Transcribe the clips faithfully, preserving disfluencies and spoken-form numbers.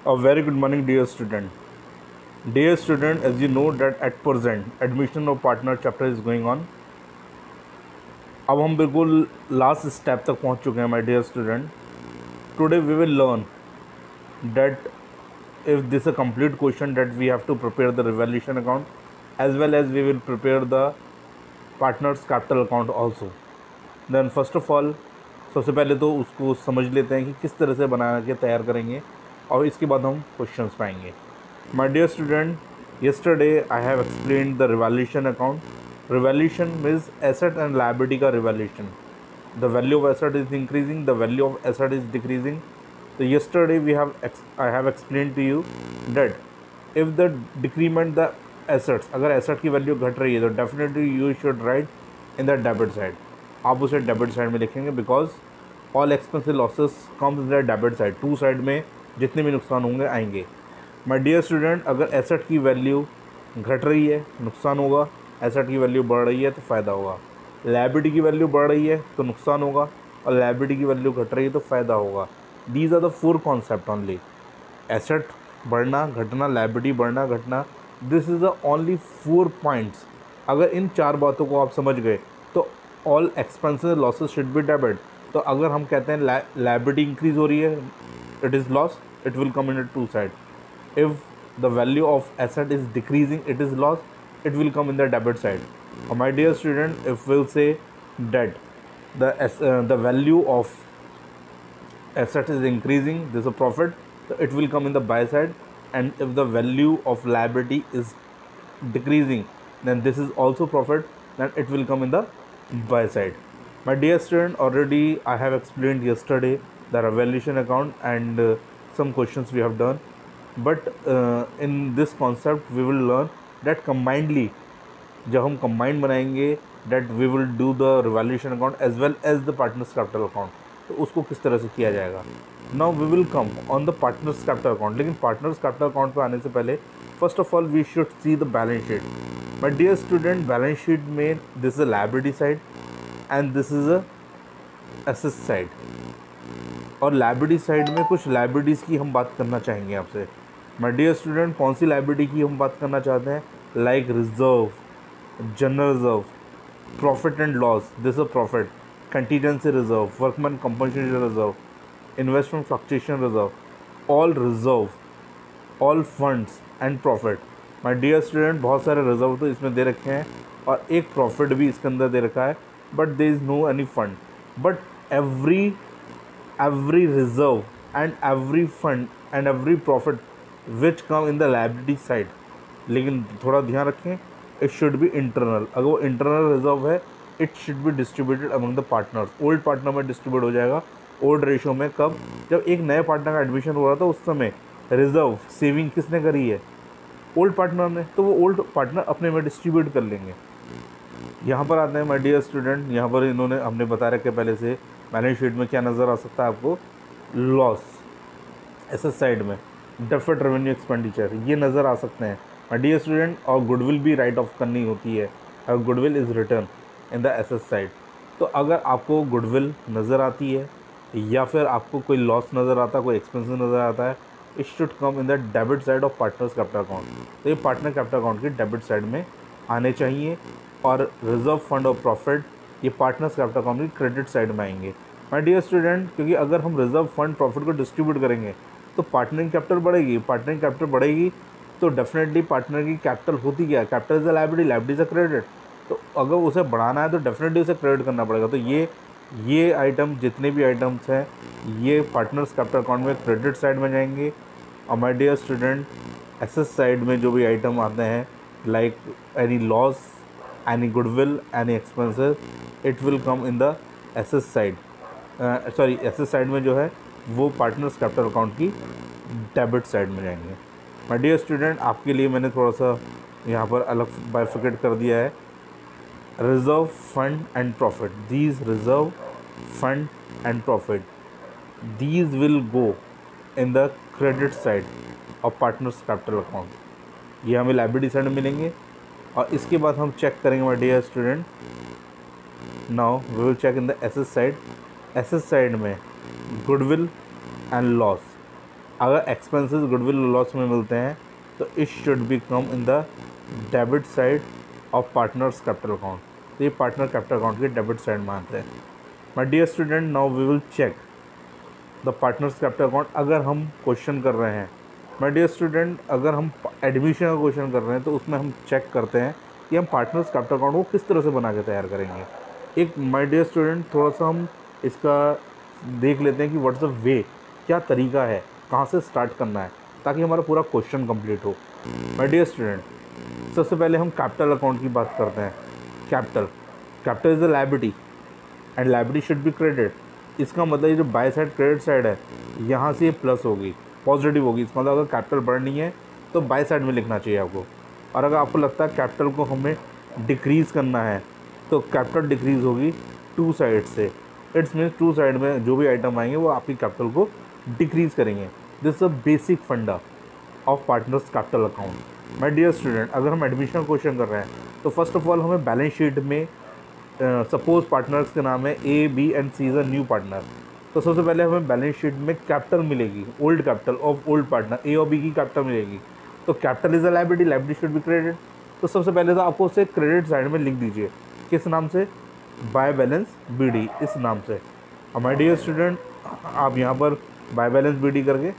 A very good morning, dear student. Dear student, as you know that at present admission of partner chapter is going on. अब हम बिल्कुल last step तक पहुंच चुके हैं my dear student. Today we will learn that if this is a complete question that we have to prepare the revaluation account as well as we will prepare the partners capital account also. Then first of all सबसे पहले तो उसको समझ लेते हैं कि किस तरह से बना के तैयार करेंगे और इसके बाद हम क्वेश्चंस पाएंगे. My dear student, yesterday I have explained the revaluation account. Revaluation means asset and liability का revaluation. The value of asset is increasing, the value of asset is decreasing. So yesterday we have ex- I have explained to you that if the decrement the assets, अगर asset की value घट रही है तो definitely you should write in the debit side. आप उसे debit side में लिखेंगे because all expenses losses comes in the debit side. To side में जितने भी नुकसान होंगे आएंगे. माय डियर स्टूडेंट, अगर एसेट की वैल्यू घट रही है नुकसान होगा, एसेट की वैल्यू बढ़ रही है तो फ़ायदा होगा. लायबिलिटी की वैल्यू बढ़ रही है तो नुकसान होगा और लायबिलिटी की वैल्यू घट रही है तो फ़ायदा होगा. These are the four concept only. Asset बढ़ना घटना, लायबिलिटी बढ़ना घटना, this is the only four points. अगर इन चार बातों को आप समझ गए तो all expenses losses should be debit. तो अगर हम कहते हैं लायबिलिटी इंक्रीज हो रही है, it is loss, it will come in to side. If the value of asset is decreasing, it is loss, it will come in the debit side. Uh, my dear student, if we'll say that the uh, the value of asset is increasing, this is a profit, so it will come in the buy side. And if the value of liability is decreasing, then this is also profit, then it will come in the buy side. My dear student, already I have explained yesterday the revaluation account and uh, some questions we have done. But in this concept we will learn that combinedly. जब हम combined बनाएंगे that we will do the revaluation account as well as the partners capital account. तो उसको किस तरह से किया जाएगा. Now we will come on the partners capital account. लेकिन पार्टनर्स कैपिटल अकाउंट पर आने से पहले first of all we should see the balance sheet. My dear student, balance sheet में this is a liability side and this is a asset side. और liability side में कुछ liabilities की हम बात करना चाहेंगे आपसे. माय डियर स्टूडेंट, कौन सी लायबिलिटी की हम बात करना चाहते हैं. Like reserve, general reserve, profit and loss, this a profit, contingency reserve, workman compensation reserve, investment fluctuation reserve, all reserve, all funds and profit. My dear student, बहुत सारे reserve तो इसमें दे रखे हैं और एक प्रॉफिट भी इसके अंदर दे रखा है, but there is no any fund. But every every reserve and every fund and every profit which come in the liability side. लेकिन थोड़ा ध्यान रखें, इट शुड बी इंटरनल. अगर वो इंटरनल रिजर्व है, it should be distributed among the partners. Old partner में distribute हो जाएगा. ओल्ड रेशियो में कब, जब एक नए पार्टनर का एडमिशन हो रहा था उस समय रिजर्व सेविंग किसने करी है, ओल्ड पार्टनर ने, तो वो ओल्ड पार्टनर अपने में डिस्ट्रीब्यूट कर लेंगे. यहाँ पर आते हैं माय डियर स्टूडेंट. यहाँ पर इन्होंने हमने बता रखे पहले से बैलेंस शीट में क्या नज़र आ सकता है आपको. लॉस एसेट साइड में, डेफर्ड रेवेन्यू एक्सपेंडिचर, ये नज़र आ सकते हैं माय डियर स्टूडेंट. और गुडविल भी राइट ऑफ करनी होती है. अगर goodwill is written in the asset side. तो अगर आपको गुडविल नज़र आती है या फिर आपको कोई लॉस नज़र आता है, कोई एक्सपेंस नज़र आता है, it should come in the debit side of partners capital account. तो ये पार्टनर कैपिटल अकाउंट की डेबिट साइड में आने चाहिए. और रिजर्व फंड और प्रॉफिट ये पार्टनर्स कैपिटल अकाउंट की क्रेडिट साइड में आएंगे माय डियर स्टूडेंट. क्योंकि अगर हम रिजर्व फंड प्रॉफिट को डिस्ट्रीब्यूट करेंगे तो पार्टनरिंग कैपिटल बढ़ेगी. पार्टनरिंग कैपिटल बढ़ेगी तो डेफिनेटली पार्टनर की कैपिटल होती क्या है, capital is a liability, liability is a credit. तो अगर उसे बढ़ाना है तो डेफिनेटली उसे क्रेडिट करना पड़ेगा. तो ये ये आइटम, जितने भी आइटम्स हैं, ये पार्टनर्स कैपिटल अकाउंट में क्रेडिट साइड में जाएंगे. और my dear student, asset side में जो भी आइटम आते हैं like any loss, any goodwill, any expenses, it will come in the asset side. Sorry asset side में जो है वो पार्टनर्स कैपिटल अकाउंट की डेबिट साइड में जाएंगे. माय डियर स्टूडेंट, आपके लिए मैंने थोड़ा सा यहाँ पर अलग बाइफिकेट कर दिया है. Reserve, fund and profit, these reserve, fund and profit, these will go in the credit side of partners capital account. ये हमें लायबिलिटी साइड में मिलेंगे. और इसके बाद हम चेक करेंगे my dear student. Now we will check in the asset side. Asset side में गुडविल एंड लॉस. अगर एक्सपेंसेस गुडविल लॉस में मिलते हैं तो it should be come in the debit side of partners capital account. तो ये partner capital account के debit side में आते हैं। My dear student, now we will check the partners capital account. अगर हम क्वेश्चन कर रहे हैं माय डियर स्टूडेंट, अगर हम एडमिशन का क्वेश्चन कर रहे हैं तो उसमें हम चेक करते हैं कि हम पार्टनर्स कैपिटल अकाउंट को किस तरह से बना के तैयार करेंगे। एक माय डियर स्टूडेंट, थोड़ा सा हम इसका देख लेते हैं कि व्हाट्स द वे, क्या तरीका है, कहाँ से स्टार्ट करना है ताकि हमारा पूरा क्वेश्चन कंप्लीट हो। माय डियर स्टूडेंट, सबसे पहले हम कैपिटल अकाउंट की बात करते हैं। Capital capital is a liability and liability should be credit. इसका मतलब ये जो बाय साइड क्रेडिट साइड है, यहाँ से ये प्लस होगी, पॉजिटिव होगी। इसका मतलब अगर कैपिटल बढ़नी है तो बाय साइड में लिखना चाहिए आपको। और अगर आपको लगता है कैपिटल को हमें डिक्रीज़ करना है तो कैपिटल डिक्रीज़ होगी टू साइड से। इट्स मीन्स टू साइड में जो भी आइटम आएंगे वो आपकी कैपिटल को डिक्रीज़ करेंगे। This is a basic funda of partners capital account. My dear student, अगर हम एडमिशन क्वेश्चन कर रहे हैं तो फर्स्ट ऑफ ऑल हमें बैलेंस शीट में सपोज पार्टनर्स के नाम है A B and C is a new partner. तो सबसे पहले हमें बैलेंस शीट में कैपिटल मिलेगी, old capital of old partner, A और बी की कैपिटल मिलेगी। तो capital is a liability, liability should be credit. तो सबसे पहले तो आपको उसे क्रेडिट साइड में लिख दीजिए, किस नाम से, बाय बैलेंस बी डी, इस नाम से। माय डियर स्टूडेंट, आप यहाँ पर बाय बैलेंस बी डी करके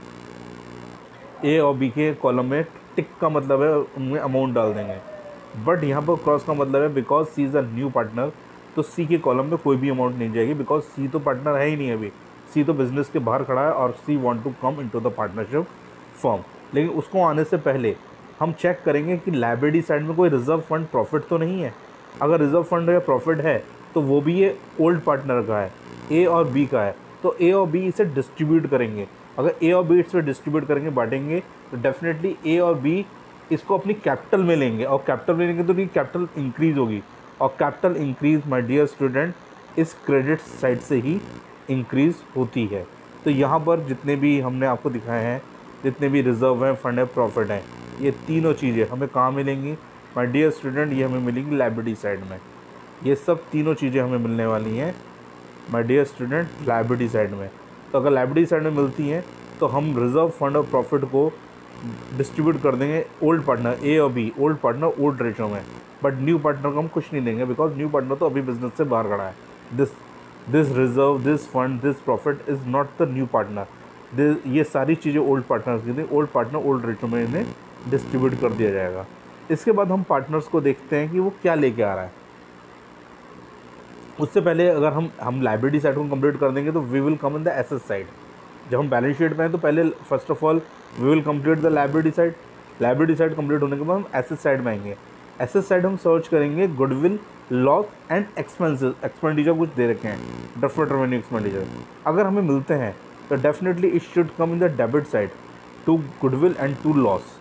ए और बी के कॉलम में टिक का मतलब है उनमें अमाउंट डाल देंगे, बट यहाँ पर क्रॉस का मतलब है because C is a new partner, तो सी के कॉलम में कोई भी अमाउंट नहीं जाएगी बिकॉज सी तो पार्टनर है ही नहीं अभी। सी तो बिजनेस के बाहर खड़ा है और C want to come into the partnership firm. लेकिन उसको आने से पहले हम चेक करेंगे कि लायबिलिटी साइड में कोई रिजर्व फंड प्रॉफिट तो नहीं है। अगर रिजर्व फंड या प्रॉफिट है तो वो भी ये ओल्ड पार्टनर का है, ए और बी का है, तो ए और बी इसे डिस्ट्रीब्यूट करेंगे। अगर ए और बी इसे डिस्ट्रीब्यूट करेंगे, बांटेंगे, तो डेफिनेटली ए और बी इसको अपनी कैपिटल में लेंगे और कैपिटल में लेंगे तो उनकी कैपिटल इंक्रीज़ होगी। और capital increase my dear student इस क्रेडिट साइड से ही इंक्रीज़ होती है। तो यहाँ पर जितने भी हमने आपको दिखाए हैं, जितने भी रिजर्व हैं, फंड है, प्रॉफिट है, ये तीनों चीज़ें हमें कहाँ मिलेंगी माय डियर स्टूडेंट, ये हमें मिलेंगी लायबिलिटी साइड में। ये सब तीनों चीज़ें हमें मिलने वाली हैं my dear student liability side में। तो अगर लायबिलिटी साइड में मिलती हैं तो हम रिजर्व फंड और प्रॉफिट को डिस्ट्रीब्यूट कर देंगे ओल्ड पार्टनर ए और B, old partner old ratio में, बट न्यू पार्टनर को हम कुछ नहीं देंगे बिकॉज न्यू पार्टनर तो अभी बिजनेस से बाहर खड़ा है। This this reserve, this fund, this profit is not the new partner. ये सारी चीज़ें ओल्ड पार्टनर्स की थी, ओल्ड पार्टनर ओल्ड रेशो में इन्हें डिस्ट्रीब्यूट कर दिया जाएगा। इसके बाद हम पार्टनर्स को देखते हैं कि वो क्या लेके आ रहा है। उससे पहले अगर हम हम लायबिलिटी साइड को कंप्लीट कर देंगे तो we will come in the asset side. जब हम बैलेंस शीट में हैं तो पहले first of all we will complete the liability side. Liability side complete होने के बाद हम एसेट साइड में आएंगे। एसेट साइड हम सर्च करेंगे goodwill, loss and expenses. Expenditure कुछ दे रखे हैं, डेफर्ड रेवेन्यू एक्सपेंडिचर अगर हमें मिलते हैं तो definitely it should come in the debit side to goodwill and to loss.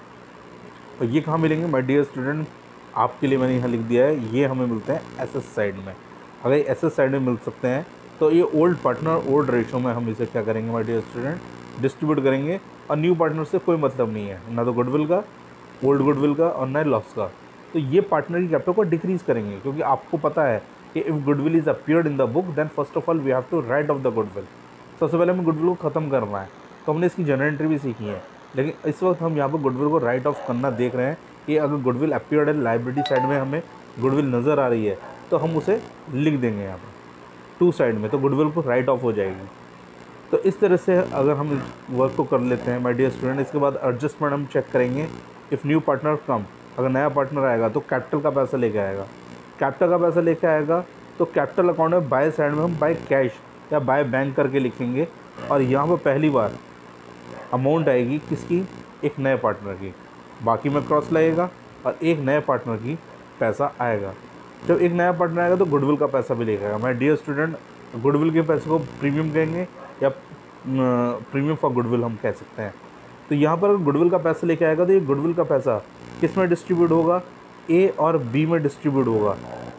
तो ये कहाँ मिलेंगे माय डियर स्टूडेंट, आपके लिए मैंने यहाँ लिख दिया है, ये हमें मिलते हैं एसेट साइड में। अगर एसेट साइड में मिल सकते हैं तो ये ओल्ड पार्टनर ओल्ड रेशो में हम इसे क्या करेंगे माय डियर स्टूडेंट, डिस्ट्रीब्यूट करेंगे। और न्यू पार्टनर से कोई मतलब नहीं है, ना तो गुडविल का, ओल्ड गुडविल का, और ना लॉस का। तो ये पार्टनर की कैपिटल को डिक्रीज़ करेंगे क्योंकि आपको पता है कि if goodwill is appeared in the book then first of all we have to write off the goodwill. सबसे पहले हमें गुडविल को ख़त्म करना है, तो हमने इसकी जनरल एंट्री भी सीखी है। लेकिन इस वक्त हम यहाँ पर गुडविल को राइट ऑफ करना देख रहे हैं कि अगर गुडविल अपीयर्ड है, लायबिलिटी साइड में हमें गुडविल नज़र आ रही है तो हम उसे लिख देंगे यहाँ पर टू साइड में, तो गुडविल को राइट ऑफ हो जाएगी। तो इस तरह से अगर हम वर्क को कर लेते हैं माय डियर स्टूडेंट, इसके बाद एडजस्टमेंट हम चेक करेंगे। इफ़ न्यू पार्टनर कम, अगर नया पार्टनर आएगा तो कैपिटल का पैसा लेके आएगा। कैपिटल का पैसा लेके आएगा तो कैपिटल अकाउंट में बाय साइड में हम बाय कैश या बाय बैंक करके लिखेंगे। और यहाँ पर पहली बार अमाउंट आएगी किसकी, एक नए पार्टनर की, बाकी में क्रॉस लगेगा और एक नए पार्टनर की पैसा आएगा। जब एक नया पार्टनर आएगा तो गुडविल का पैसा भी लेके आएगा। माय डियर स्टूडेंट, गुडविल के पैसे को प्रीमियम कहेंगे या प्रीमियम फॉर गुडविल हम कह सकते हैं। तो यहाँ पर गुडविल का पैसा लेके आएगा तो ये गुडविल का पैसा किस में डिस्ट्रीब्यूट होगा, ए और बी में डिस्ट्रीब्यूट होगा।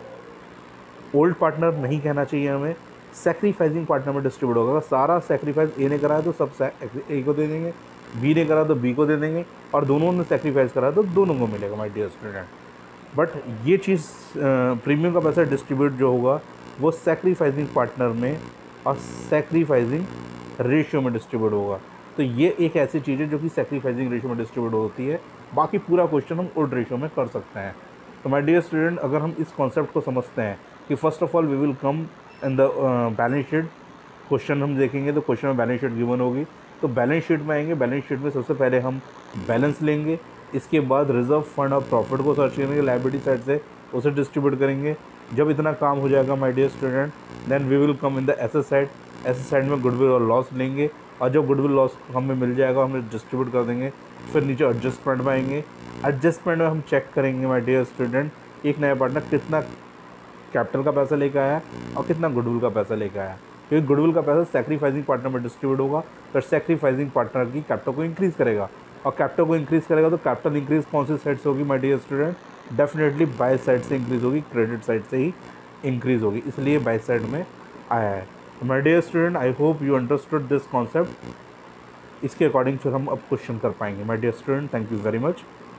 ओल्ड पार्टनर नहीं कहना चाहिए हमें, सेक्रीफाइसिंग पार्टनर में डिस्ट्रीब्यूट होगा। सारा सेक्रीफाइस ए ने करा है तो सब ए को दे देंगे, बी ने करा तो बी को दे देंगे, और दोनों ने सेक्रीफाइस करा तो दोनों को मिलेगा माय डियर स्टूडेंट। बट ये चीज़ प्रीमियम का पैसा डिस्ट्रीब्यूट जो होगा वो सेक्रीफाइसिंग पार्टनर में और सेक्रीफाइसिंग रेशियो में डिस्ट्रीब्यूट होगा। तो ये एक ऐसी चीज़ है जो कि सेक्रीफाइसिंग रेशियो में डिस्ट्रीब्यूट होती है। बाकी पूरा क्वेश्चन हम उल्ट रेशियो में कर सकते हैं। तो माय डियर स्टूडेंट, अगर हम इस कॉन्सेप्ट को समझते हैं कि first of all we will come in the balance sheet, question हम देखेंगे तो क्वेश्चन में बैलेंस शीट गिवन होगी। तो बैलेंस शीट में आएंगे, बैलेंस शीट में सबसे पहले हम बैलेंस लेंगे, इसके बाद रिजर्व फंड और प्रॉफिट को सर्च करेंगे, लायबिलिटी साइड से उसे डिस्ट्रीब्यूट करेंगे। जब इतना काम हो जाएगा my dear student, then we will come in the asset side. Asset side में गुडविल और लॉस लेंगे, और जब गुडविल लॉस हमें मिल जाएगा हमें डिस्ट्रीब्यूट कर देंगे। फिर नीचे एडजस्टमेंट में आएंगे, एडजस्टमेंट में हम चेक करेंगे माय डियर स्टूडेंट एक नया पार्टनर कितना कैपिटल का पैसा लेकर आया और कितना गुडविल का पैसा लेकर आया। क्योंकि गुडविल का पैसा सेक्रीफाइसिंग पार्टनर में डिस्ट्रीब्यूट होगा, तो सेक्रीफाइसिंग पार्टनर की कैपिटल को इंक्रीज़ करेगा, और कैपिटल को इंक्रीज़ करेगा तो कैपिटल इंक्रीज़ कौन सी साइड से होगी my dear student? Definitely by side से इंक्रीज़ होगी, क्रेडिट साइड से ही इंक्रीज़ होगी, इसलिए बाय साइड में आया है। My dear student, I hope you understood this concept. इसके अकॉर्डिंग फिर हम अब क्वेश्चन कर पाएंगे। My dear student, thank you very much.